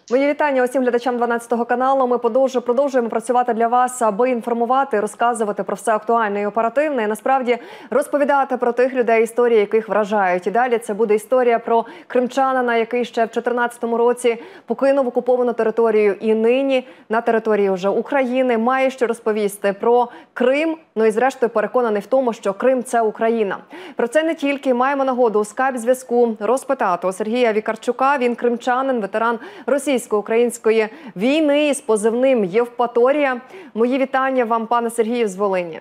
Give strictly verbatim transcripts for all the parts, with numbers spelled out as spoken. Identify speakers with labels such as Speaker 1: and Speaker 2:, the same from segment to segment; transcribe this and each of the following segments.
Speaker 1: Мої вітання усім глядачам дванадцятого каналу. Ми продовжуємо працювати для вас, аби інформувати, розказувати про все актуальне і оперативне. І насправді розповідати про тих людей, історії яких вражають. І далі це буде історія про кримчанина, який ще в дві тисячі чотирнадцятому році покинув окуповану територію і нині на території вже України має що розповісти про Крим. Ну і зрештою переконаний в тому, що Крим – це Україна. Про це не тільки маємо нагоду у скайп-зв'язку розпитати у Сергія Вікарчука. Він кримчанин, ветеран російсько-української війни із позивним «Євпаторія». Мої вітання вам, пане Сергію, з Волині.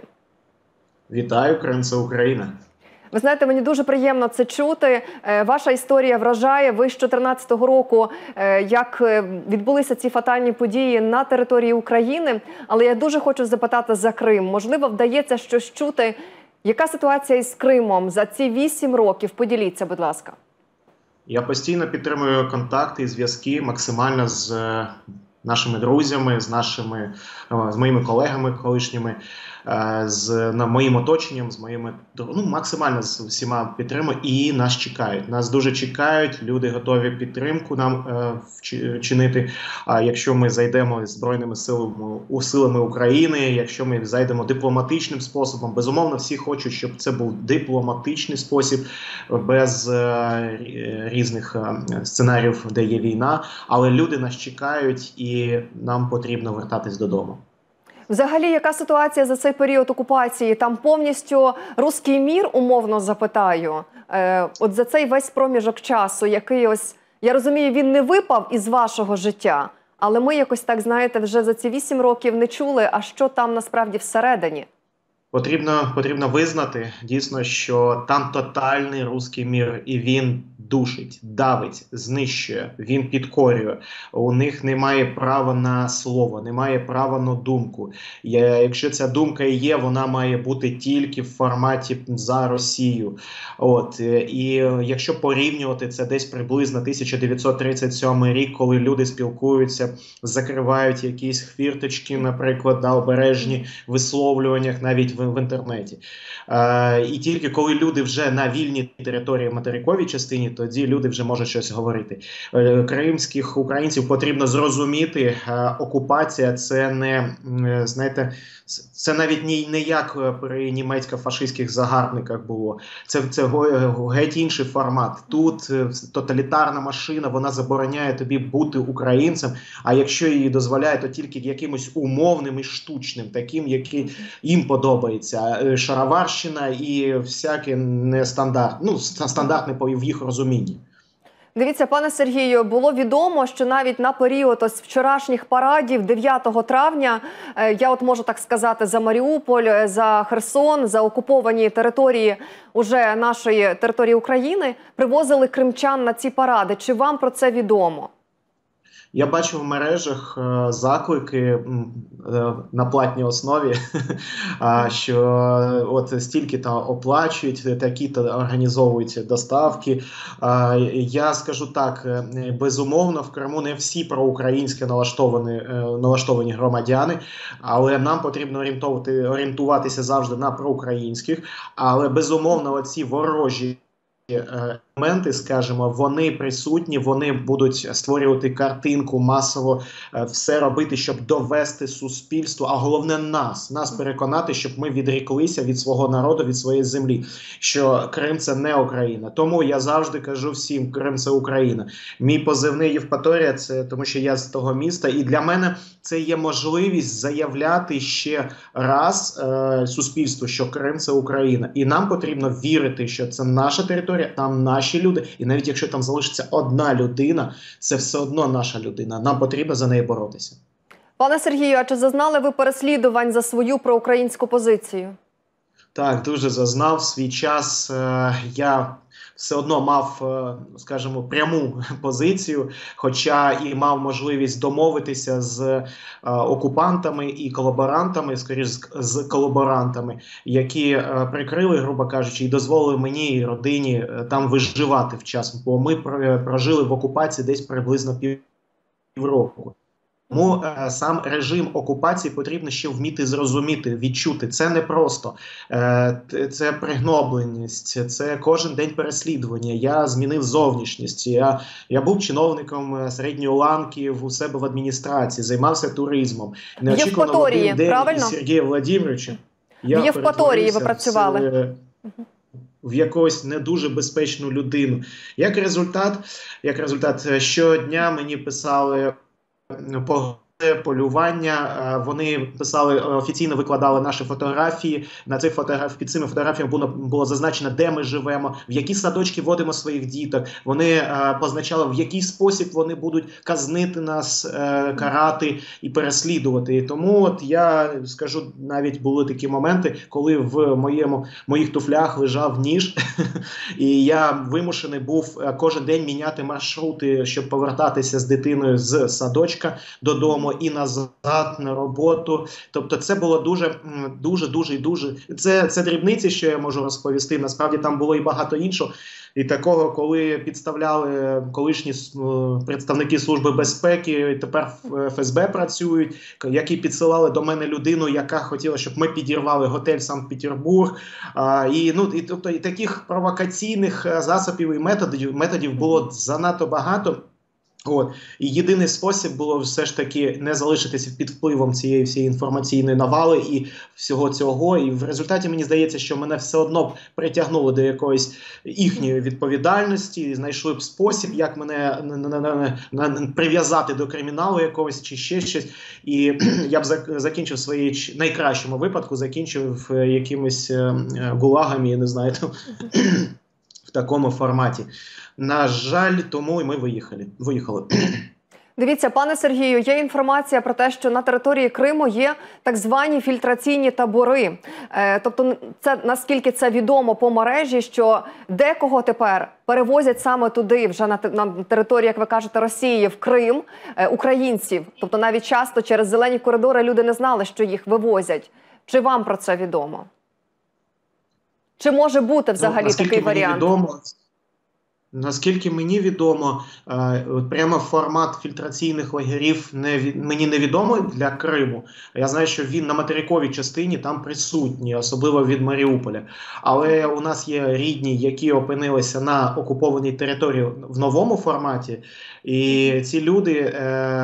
Speaker 2: Вітаю, Крим – це Україна.
Speaker 1: Ви знаєте, мені дуже приємно це чути. Ваша історія вражає. Ви з дві тисячі чотирнадцятого року, як відбулися ці фатальні події на території України. Але я дуже хочу запитати за Крим. Можливо, вдається щось чути. Яка ситуація із Кримом за ці вісім років? Поділіться, будь ласка.
Speaker 2: Я постійно підтримую контакти і зв'язки максимально з нашими друзями, з нашими, з моїми колегами колишніми, з на, моїм оточенням, з моїми, ну, максимально з всіма підтримую, і нас чекають. Нас дуже чекають, люди готові підтримку нам е, чинити. А якщо ми зайдемо збройними силами, силами України, якщо ми зайдемо дипломатичним способом, безумовно, всі хочуть, щоб це був дипломатичний спосіб, без е, різних е, сценаріїв, де є війна, але люди нас чекають і нам потрібно вертатись додому.
Speaker 1: Взагалі, яка ситуація за цей період окупації? Там повністю руський мір, умовно запитаю, е, от за цей весь проміжок часу, який ось, я розумію, він не випав із вашого життя, але ми якось так, знаєте, вже за ці вісім років не чули, а що там насправді всередині?
Speaker 2: Потрібно, потрібно визнати, дійсно, що там тотальний руський мір, і він душить, давить, знищує, він підкорює. У них немає права на слово, немає права на думку. Якщо ця думка і є, вона має бути тільки в форматі за Росію. От. І якщо порівнювати це десь приблизно тисяча дев'ятсот тридцять сьомий рік, коли люди спілкуються, закривають якісь хвірточки, наприклад, на обережні висловлюваннях, навіть в, в інтернеті. Е, і тільки коли люди вже на вільній території, материковій частині, тоді люди вже можуть щось говорити. Кримських українців потрібно зрозуміти, окупація – це не, знаєте, це навіть не як при німецько-фашистських загарбниках було. Це, це геть інший формат. Тут тоталітарна машина, вона забороняє тобі бути українцем, а якщо її дозволяє, то тільки якимось умовним і штучним, таким, який їм подобається. Шароварщина і всяке нестандарт, ну, стандартне в їх розумінні.
Speaker 1: Дивіться, пане Сергію, було відомо, що навіть на період ось вчорашніх парадів дев'ятого травня, я от можу так сказати, за Маріуполь, за Херсон, за окуповані території уже нашої території України, привозили кримчан на ці паради. Чи вам про це відомо?
Speaker 2: Я бачу в мережах е, заклики е, на платній основі, е, що от стільки-то оплачують, такі-то організовують доставки. Е, я скажу так, безумовно, в Криму не всі проукраїнські налаштовані, е, налаштовані громадяни, але нам потрібно орієнтувати, орієнтуватися завжди на проукраїнських, але безумовно оці ворожі елементи, скажімо, вони присутні, вони будуть створювати картинку, масово все робити, щоб довести суспільству, а головне нас, нас переконати, щоб ми відріклися від свого народу, від своєї землі, що Крим – це не Україна. Тому я завжди кажу всім, Крим – це Україна. Мій позивний Євпаторія – це тому, що я з того міста, і для мене це є можливість заявляти ще раз е, суспільству, що Крим – це Україна. І нам потрібно вірити, що це наша територія, там наші люди, і навіть якщо там залишиться одна людина, це все одно наша людина. Нам потрібно за неї боротися.
Speaker 1: Пане Сергію, а чи зазнали ви переслідувань за свою проукраїнську позицію?
Speaker 2: Так, дуже зазнав. Свій час е, я все одно мав, е, скажімо, пряму позицію, хоча і мав можливість домовитися з е, окупантами і колаборантами, скоріш з, з колаборантами, які е, прикрили, грубо кажучи, і дозволили мені і родині е, там виживати в час. Бо ми прожили в окупації десь приблизно півроку. Тому е, сам режим окупації потрібно ще вміти зрозуміти, відчути. Це не просто. Е, це пригнобленість, це кожен день переслідування. Я змінив зовнішність. Я, я був чиновником середньої ланки у себе в адміністрації, займався туризмом.
Speaker 1: Неочікувано в один день
Speaker 2: правильно? Із Сергія Володимировича я
Speaker 1: в Євпаторії ви працювали.
Speaker 2: В, в якусь не дуже безпечну людину. Як результат, як результат, щодня мені писали по полювання, вони писали, офіційно викладали наші фотографії. На цих фотографіях, під цими фотографіями було, було зазначено, де ми живемо, в які садочки водимо своїх діток. Вони е, позначали, в який спосіб вони будуть казнити нас, е, карати і переслідувати. І тому от я скажу, навіть були такі моменти, коли в моєму, моїх туфлях лежав ніж, і я вимушений був кожен день міняти маршрути, щоб повертатися з дитиною з садочка додому і назад на роботу. Тобто це було дуже, дуже, дуже і дуже... Це, це дрібниці, що я можу розповісти. Насправді там було і багато іншого. І такого, коли підставляли колишні представники Служби безпеки, тепер в еф ес бе працюють, які підсилали до мене людину, яка хотіла, щоб ми підірвали готель Санкт-Петербург. А, і, ну, і, тобто, і таких провокаційних засобів і методів, методів було занадто багато. От. І єдиний спосіб було все ж таки не залишитися під впливом цієї всієї інформаційної навали і всього цього. І в результаті мені здається, що мене все одно притягнули до якоїсь їхньої відповідальності, знайшли б спосіб, як мене прив'язати до криміналу якогось чи ще щось. І я б закінчив в своїй найкращому випадку, закінчив якимись гулагами, я не знаю, в такому форматі. На жаль, тому і ми виїхали. виїхали.
Speaker 1: Дивіться, пане Сергію, є інформація про те, що на території Криму є так звані фільтраційні табори. Е, тобто, це, наскільки це відомо по мережі, що декого тепер перевозять саме туди, вже на, на території, як ви кажете, Росії, в Крим, е, українців. Тобто навіть часто через зелені коридори люди не знали, що їх вивозять. Чи вам про це відомо? Чи може бути взагалі ну, такий варіант?
Speaker 2: Відомо, наскільки мені відомо, прямо формат фільтраційних лагерів не, мені не відомо для Криму. Я знаю, що він на материковій частині там присутній, особливо від Маріуполя. Але у нас є рідні, які опинилися на окупованій території в новому форматі. І ці люди,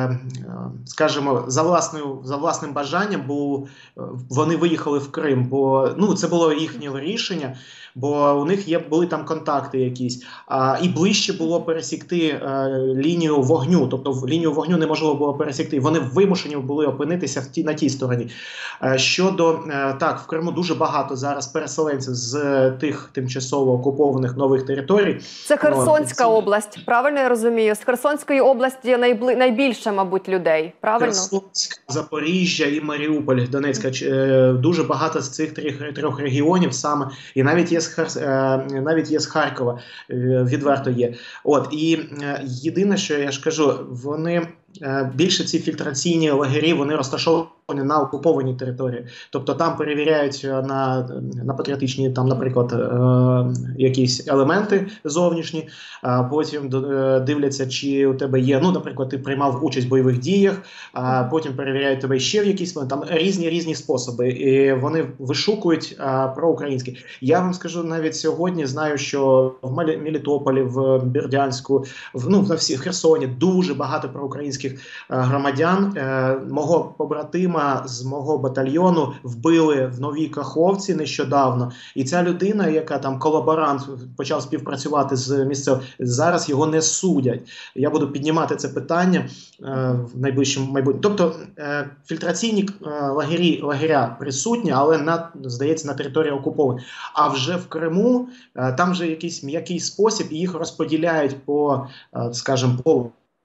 Speaker 2: скажімо, за, власною, за власним бажанням, бо вони виїхали в Крим, бо ну, це було їхнє рішення. Бо у них є, були там контакти якісь, а, і ближче було пересікти а, лінію вогню, тобто лінію вогню неможливо було пересікти, вони вимушені були опинитися в ті, на тій стороні. А, щодо, а, так, в Криму дуже багато зараз переселенців з а, тих тимчасово окупованих нових територій.
Speaker 1: Це Херсонська О, область, правильно я розумію? З Херсонської області найбли... найбільше, мабуть, людей, правильно?
Speaker 2: Херсонська, Запоріжжя і Маріуполь, Донецька, дуже багато з цих трьох, трьох регіонів саме, і навіть є з Хер... навіть є з Харкова, відверто є. От, і єдине, що я ж кажу, вони більше ці фільтраційні лагері, вони розташовані на окупованій території. Тобто там перевіряють на, на патріотичні, там, наприклад, е, якісь елементи зовнішні, а потім е, дивляться, чи у тебе є, ну, наприклад, ти приймав участь в бойових діях, а потім перевіряють тебе ще в якісь, там різні-різні способи, і вони вишукують а, проукраїнські. Я вам скажу, навіть сьогодні знаю, що в Мелітополі, в Бердянську, в, ну, на всі, в Херсоні дуже багато проукраїнських а, громадян. А, мого побратима з мого батальйону вбили в Новій Каховці нещодавно. І ця людина, яка там колаборант, почав співпрацювати з місцевим, зараз його не судять. Я буду піднімати це питання е, в найближчому майбутньому. Тобто е, фільтраційні е, лагері, лагеря присутні, але, на, здається, на території окупованої. А вже в Криму, е, там вже якийсь м'який спосіб, і їх розподіляють по, е, скажімо, по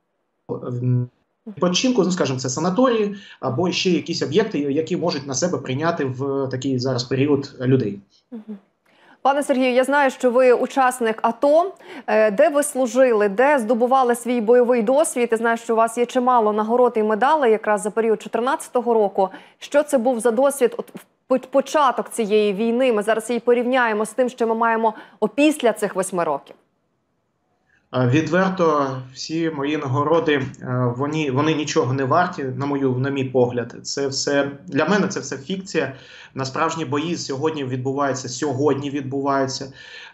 Speaker 2: відпочинку, ну, скажімо, це санаторії, або ще якісь об'єкти, які можуть на себе прийняти в такий зараз період людей.
Speaker 1: Пане Сергію, я знаю, що ви учасник АТО. Де ви служили, де здобували свій бойовий досвід? Я знаю, що у вас є чимало нагород і медалей якраз за період дві тисячі чотирнадцятого року. Що це був за досвід, от, початок цієї війни? Ми зараз її порівняємо з тим, що ми маємо опісля цих восьми років.
Speaker 2: Відверто, всі мої нагороди, вони, вони нічого не варті, на мою, на мій погляд. Це все, для мене це все фікція. На справжні бої сьогодні відбуваються, сьогодні відбуваються.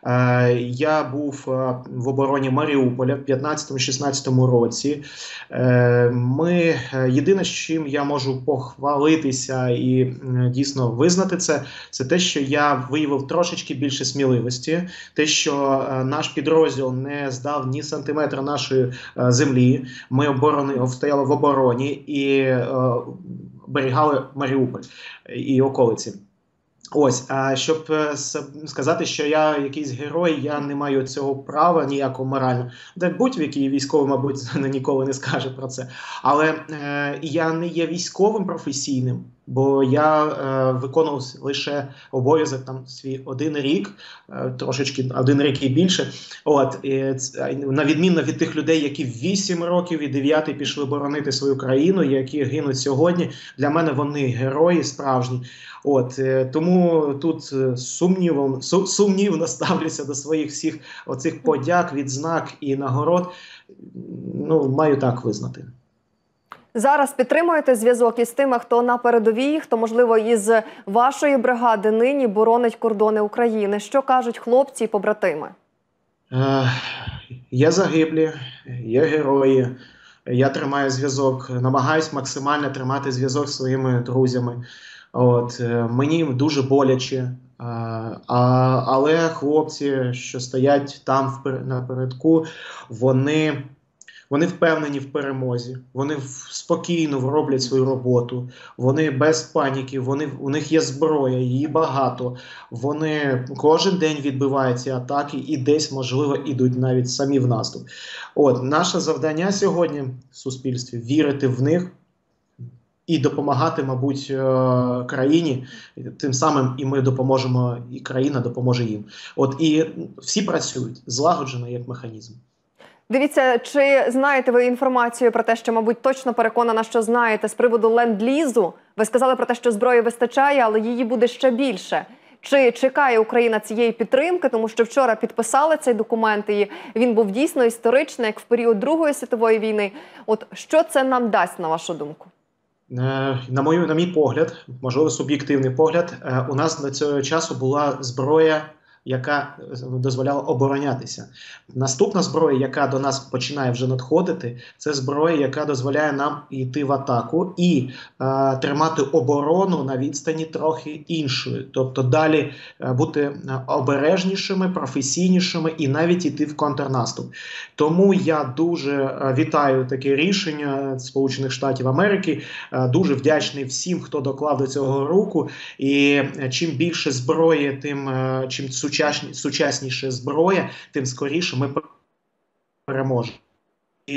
Speaker 2: Я був в обороні Маріуполя в п'ятнадцятому-шістнадцятому році. Ми, єдине, з чим я можу похвалитися і дійсно визнати це, це те, що я виявив трошечки більше сміливості, те, що наш підрозділ не здав ні сантиметра нашої землі, ми оборони, стояли в обороні і оберігали Маріуполь і околиці. Ось, а щоб е, сказати, що я якийсь герой, я не маю цього права ніякого морально. Де будь-який військовий, мабуть, ніколи не скаже про це. Але е, я не є військовим професійним, бо я е, виконував лише обов'язок там свій один рік, е, трошечки один рік і більше. От, і, на відміну від тих людей, які вісім років і дев'ятий пішли боронити свою країну, які гинуть сьогодні, для мене вони герої справжні. От, е, тому тут сумнівом, су, сумнівно ставлюся до своїх всіх оцих подяк, відзнак і нагород. Ну, маю так визнати.
Speaker 1: Зараз підтримуєте зв'язок із тими, хто на передовій, хто, можливо, із вашої бригади нині боронить кордони України. Що кажуть хлопці і побратими?
Speaker 2: Е, є загиблі, є герої. Я тримаю зв'язок, намагаюсь максимально тримати зв'язок зі своїми друзями. От, е, мені дуже боляче, е, а, але хлопці, що стоять там впер, напередку, вони, вони впевнені в перемозі, вони в, спокійно роблять свою роботу, вони без паніки, вони, у них є зброя, її багато, вони кожен день відбивають ці атаки і десь, можливо, ідуть навіть самі в наступ. От, наше завдання сьогодні в суспільстві – вірити в них, і допомагати, мабуть, країні, тим самим і ми допоможемо, і країна допоможе їм. От і всі працюють злагоджено як механізм.
Speaker 1: Дивіться, чи знаєте ви інформацію про те, що, мабуть, точно переконана, що знаєте, з приводу ленд-лізу? Ви сказали про те, що зброї вистачає, але її буде ще більше. Чи чекає Україна цієї підтримки, тому що вчора підписали цей документ, і він був дійсно історичний, як в період Другої світової війни. От що це нам дасть, на вашу думку?
Speaker 2: На мою, на мій погляд, можливо, суб'єктивний погляд, у нас до цього часу була зброя, яка дозволяла оборонятися. Наступна зброя, яка до нас починає вже надходити, це зброя, яка дозволяє нам йти в атаку і е, тримати оборону на відстані трохи іншої. Тобто далі е, бути обережнішими, професійнішими і навіть йти в контрнаступ. Тому я дуже е, вітаю таке рішення Сполучених Штатів Америки. Е, дуже вдячний всім, хто доклав до цього руку. І е, чим більше зброї, тим е, чим сучасніша зброя, тим скоріше ми переможемо. І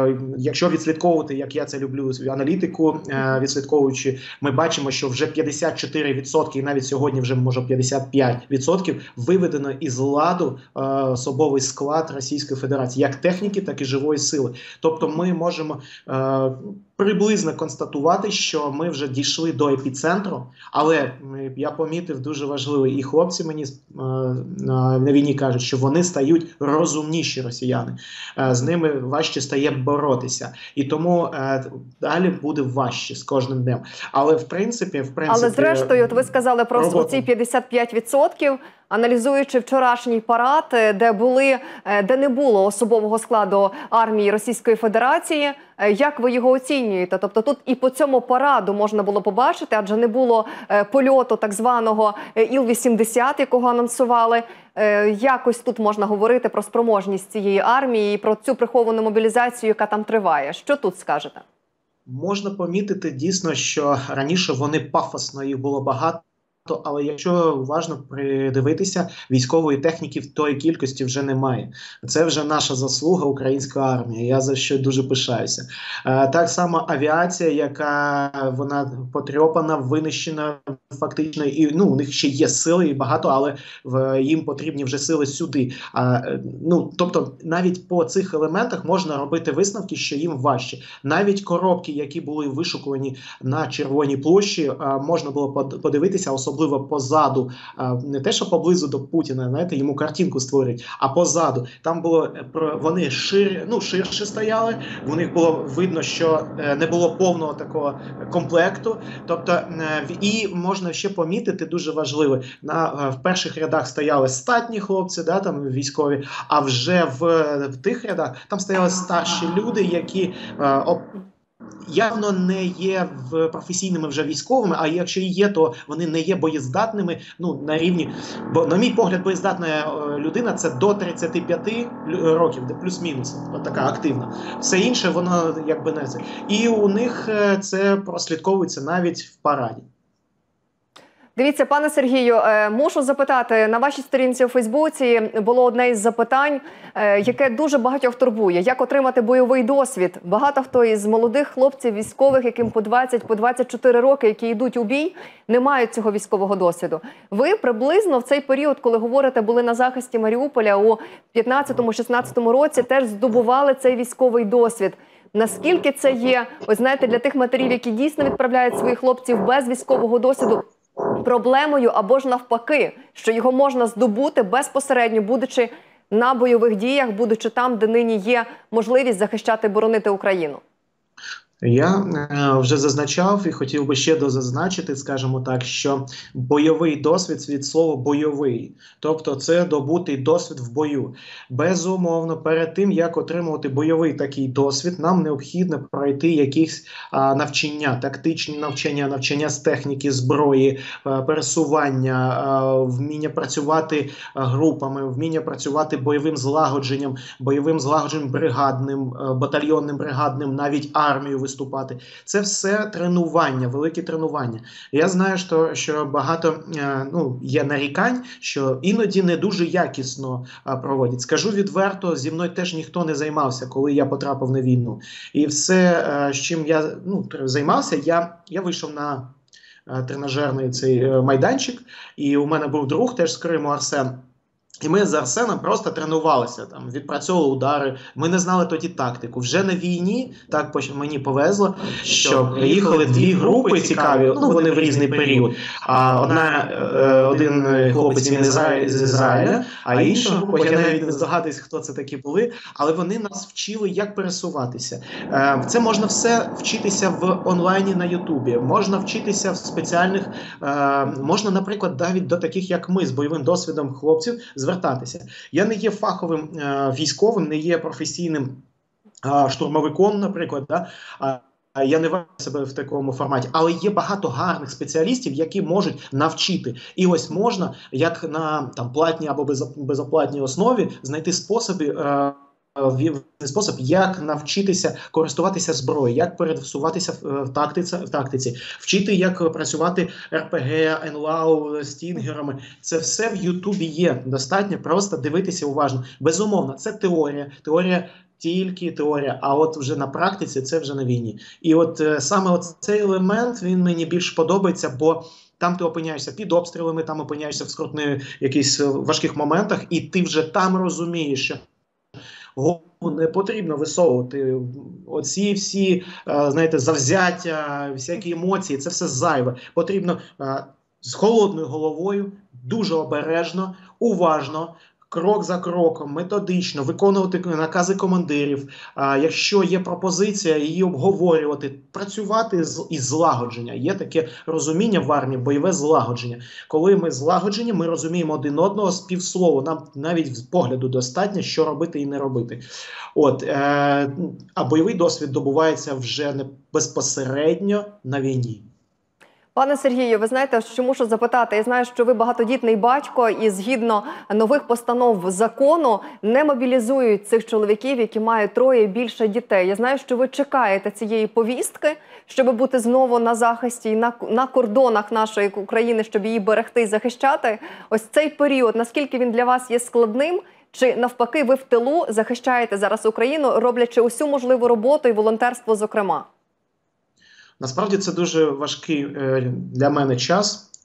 Speaker 2: якщо відслідковувати, як я це люблю, аналітику, відслідковуючи, ми бачимо, що вже п'ятдесят чотири відсотки, і навіть сьогодні вже, може, п'ятдесят п'ять відсотків виведено із ладу е, особовий склад Російської Федерації, як техніки, так і живої сили. Тобто ми можемо е, приблизно констатувати, що ми вже дійшли до епіцентру, але я помітив дуже важливо, і хлопці мені е, на війні кажуть, що вони стають розумніші, росіяни. Е, з ними важче стає боротися. І тому е, далі буде важче з кожним днем. Але в принципі, в принципі... Але
Speaker 1: зрештою, от ви сказали про
Speaker 2: робота...
Speaker 1: ці п'ятдесят п'ять відсотків, аналізуючи вчорашній парад, де були, де не було особового складу армії Російської Федерації, як ви його оцінюєте? Тобто тут і по цьому параду можна було побачити, адже не було польоту так званого Іл вісімдесят, якого анонсували. Якось тут можна говорити про спроможність цієї армії і про цю приховану мобілізацію, яка там триває. Що тут скажете?
Speaker 2: Можна помітити дійсно, що раніше вони пафосно, їх було багато. Але якщо уважно придивитися, військової техніки в тої кількості вже немає. Це вже наша заслуга, українська армія. Я за що дуже пишаюся. Е, так само авіація, яка вона потрьопана, винищена фактично. І, ну, у них ще є сили і багато, але в, їм потрібні вже сили сюди. А, ну, тобто навіть по цих елементах можна робити висновки, що їм важче. Навіть коробки, які були вишукувані на Червоній площі, а, можна було подивитися, особливо особливо позаду, не те, що поблизу до Путіна, знаєте, йому картинку створюють, а позаду. Там було, вони шир, ну, ширше стояли, у них було видно, що не було повного такого комплекту. Тобто, і можна ще помітити, дуже важливо, на, в перших рядах стояли статні хлопці, да, там військові, а вже в, в тих рядах там стояли старші люди, які явно не є в професійними вже військовими, а якщо і є, то вони не є боєздатними, ну, на рівні, бо, на мій погляд, боєздатна людина – це до тридцяти п'яти років, де плюс-мінус, от така активна. Все інше, воно якби не це. І у них це прослідковується навіть в параді.
Speaker 1: Дивіться, пане Сергію, мушу запитати, на вашій сторінці у Фейсбуці було одне із запитань, яке дуже багатьох турбує. Як отримати бойовий досвід? Багато хто із молодих хлопців, військових, яким по двадцять, по двадцять чотири роки, які йдуть у бій, не мають цього військового досвіду. Ви приблизно в цей період, коли говорите, були на захисті Маріуполя у п'ятнадцятому-шістнадцятому році, теж здобували цей військовий досвід. Наскільки це є, ось знаєте, для тих матерів, які дійсно відправляють своїх хлопців без військового досвіду, проблемою або ж навпаки, що його можна здобути безпосередньо, будучи на бойових діях, будучи там, де нині є можливість захищати, боронити Україну?
Speaker 2: Я е, вже зазначав і хотів би ще дозазначити, скажімо так, що бойовий досвід від слова бойовий, тобто це добутий досвід в бою. Безумовно, перед тим, як отримувати бойовий такий досвід, нам необхідно пройти якісь а, навчання, тактичні навчання, навчання з техніки, зброї, а, пересування, а, вміння працювати а, групами, вміння працювати бойовим злагодженням, бойовим злагодженням бригадним, а, батальйонним бригадним, навіть армію виступати. Це все тренування, великі тренування. Я знаю, що, що багато ну, є нарікань, що іноді не дуже якісно проводять. Скажу відверто, зі мною теж ніхто не займався, коли я потрапив на війну. І все, з чим я ну, займався, я, я вийшов на тренажерний цей майданчик, і у мене був друг теж з Криму, Арсен. І ми з Арсеном просто тренувалися, там, відпрацьовували удари, ми не знали тоді тактику. Вже на війні, так мені повезло, що приїхали дві групи цікаві, ну вони в різний період. А одна, один хлопець він з Ізраїля, а інша група, я навіть не здогадуюсь, хто це такі були, але вони нас вчили, як пересуватися. Це можна все вчитися в онлайні на Ютубі, можна вчитися в спеціальних, можна, наприклад, навіть до таких, як ми, з бойовим досвідом хлопців, звертатися. Я не є фаховим е, військовим, не є професійним е, штурмовиком, наприклад, да? а я не вважаю себе в такому форматі, але є багато гарних спеціалістів, які можуть навчити. І ось можна, як на там, платній або безоплатній основі, знайти способи, е, спосіб, як навчитися користуватися зброєю, як пересуватися в тактиці, в тактиці, вчити, як працювати ер пе ге, ен ел ей, стінгерами. Це все в Ютубі є. Достатньо просто дивитися уважно. Безумовно, це теорія. Теорія тільки теорія, а от вже на практиці це вже на війні. І от саме от цей елемент, він мені більш подобається, бо там ти опиняєшся під обстрілами, там опиняєшся в скрутних якихось важких моментах, і ти вже там розумієш, що голову не потрібно висовувати. Оці всі, знаєте, завзяття, всякі емоції, це все зайве. Потрібно з холодною головою, дуже обережно, уважно, крок за кроком, методично виконувати накази командирів. А, якщо є пропозиція, її обговорювати, працювати з, із злагодження. Є таке розуміння в армії, бойове злагодження. Коли ми злагоджені, ми розуміємо один одного з півслова. Нам навіть з погляду достатньо, що робити і не робити. От, е, а бойовий досвід добувається вже не безпосередньо на війні.
Speaker 1: Пане Сергію, ви знаєте, що мушу запитати? Я знаю, що ви багатодітний батько і згідно нових постанов закону не мобілізують цих чоловіків, які мають троє і більше дітей. Я знаю, що ви чекаєте цієї повістки, щоб бути знову на захисті і на, на кордонах нашої України, щоб її берегти і захищати. Ось цей період, наскільки він для вас є складним? Чи навпаки ви в тилу захищаєте зараз Україну, роблячи усю можливу роботу і волонтерство зокрема?
Speaker 2: Насправді це дуже важкий е, для мене час,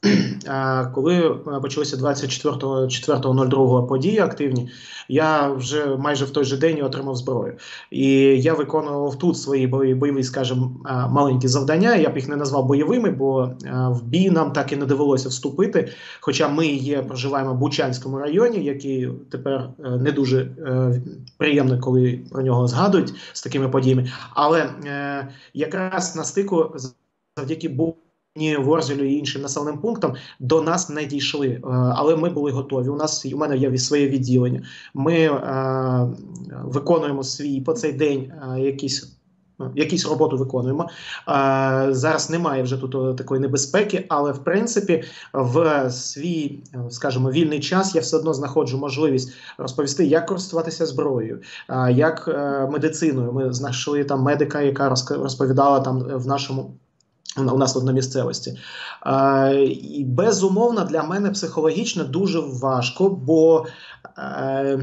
Speaker 2: коли почалися двадцять четвертого нуль другого події активні, я вже майже в той же день отримав зброю. І я виконував тут свої бойові, скажімо, маленькі завдання. Я б їх не назвав бойовими, бо в бій нам так і не довелося вступити. Хоча ми є, проживаємо в Бучанському районі, який тепер не дуже приємно, коли про нього згадують з такими подіями. Але якраз на стику завдяки Богу, ні Ворзелю і іншим населеним пунктам до нас не дійшли, але ми були готові. У нас у мене є своє відділення. Ми е, виконуємо свій по цей день е, якісь. Якісь роботу виконуємо. А, зараз немає вже тут такої небезпеки, але в принципі в свій, скажімо, вільний час я все одно знаходжу можливість розповісти, як користуватися зброєю, а, як а, медициною. Ми знайшли там медика, яка розповідала там в нашому у нас тут на місцевості. А, і безумовно для мене психологічно дуже важко, бо а,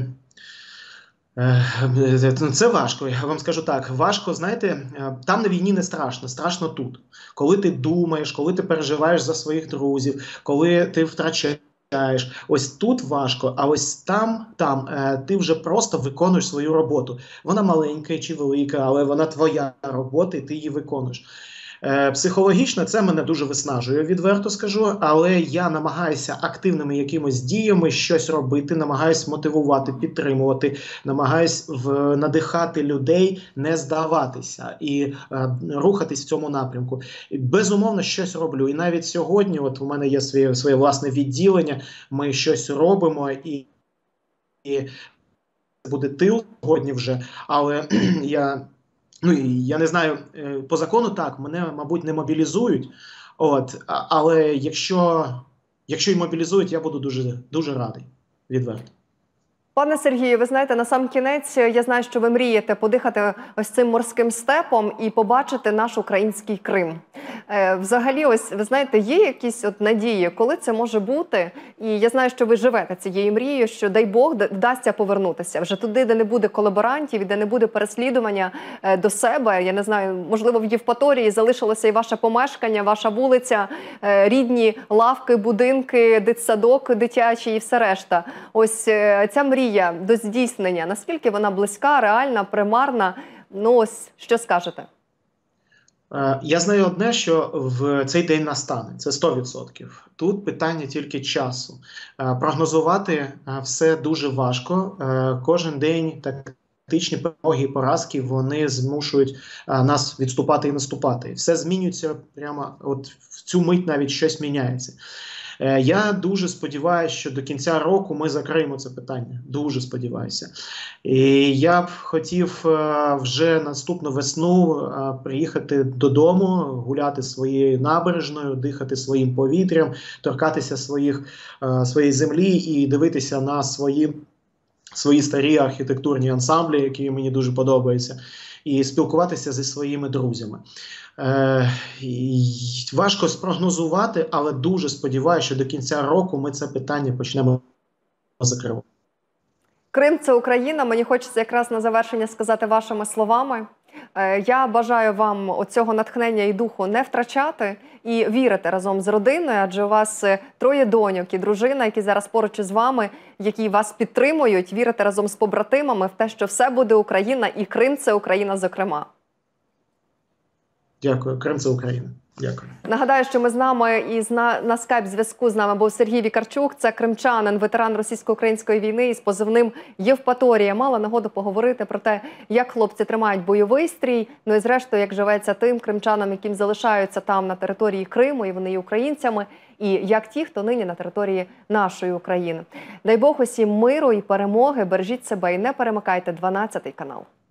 Speaker 2: це важко, я вам скажу так, важко, знаєте, там на війні не страшно, страшно тут. Коли ти думаєш, коли ти переживаєш за своїх друзів, коли ти втрачаєш, ось тут важко, а ось там, там ти вже просто виконуєш свою роботу. Вона маленька чи велика, але вона твоя робота і ти її виконуєш. Психологічно це мене дуже виснажує, відверто скажу, але я намагаюся активними якимось діями щось робити, намагаюся мотивувати, підтримувати, намагаюся в, надихати людей не здаватися і е, рухатись в цьому напрямку. І, безумовно, щось роблю. І навіть сьогодні, от у мене є своє, своє власне відділення, ми щось робимо і, і буде тил сьогодні вже, але я... Ну, я не знаю, по закону так, мене, мабуть, не мобілізують, от, але якщо, якщо і мобілізують, я буду дуже, дуже радий, відверто.
Speaker 1: Пане Сергію, ви знаєте, на сам кінець, я знаю, що ви мрієте подихати ось цим морським степом і побачити наш український Крим. Е, взагалі, ось, ви знаєте, є якісь от надії, коли це може бути? І я знаю, що ви живете цією мрією, що, дай Бог, вдасться повернутися вже туди, де не буде колаборантів, де не буде переслідування е, до себе. Я не знаю, можливо, в Євпаторії залишилося і ваше помешкання, ваша вулиця, е, рідні лавки, будинки, дитсадок дитячий і все решта. Ось е, ця мрія до здійснення, наскільки вона близька, реальна, примарна? Ну ось, що скажете?
Speaker 2: Я знаю одне, що в цей день настане, це сто відсотків. Тут питання тільки часу. Прогнозувати все дуже важко. Кожен день тактичні перемоги і поразки, вони змушують нас відступати і наступати. Все змінюється прямо, от в цю мить навіть щось міняється. Я дуже сподіваюся, що до кінця року ми закриємо це питання. Дуже сподіваюся. І я б хотів вже наступну весну приїхати додому, гуляти своєю набережною, дихати своїм повітрям, торкатися своїх, своєї землі і дивитися на свої, свої старі архітектурні ансамблі, які мені дуже подобаються, і спілкуватися зі своїми друзями. Е, важко спрогнозувати, але дуже сподіваюся, що до кінця року ми це питання почнемо закривати.
Speaker 1: Крим – це Україна. Мені хочеться якраз на завершення сказати вашими словами. Е, я бажаю вам оцього натхнення і духу не втрачати і вірити разом з родиною, адже у вас троє доньок і дружина, які зараз поруч із вами, які вас підтримують, вірити разом з побратимами в те, що все буде Україна і Крим – це Україна зокрема.
Speaker 2: Дякую. Крим – це Україна. Дякую.
Speaker 1: Нагадаю, що ми з нами і на, на скайп-зв'язку з нами був Сергій Вікарчук. Це кримчанин, ветеран російсько-української війни із позивним «Євпаторія». Мала нагоду поговорити про те, як хлопці тримають бойовий стрій, ну і зрештою, як живеться тим кримчанам, яким залишаються там на території Криму, і вони є українцями, і як ті, хто нині на території нашої України. Дай Бог усім миру і перемоги, бережіть себе і не перемикайте дванадцятий канал.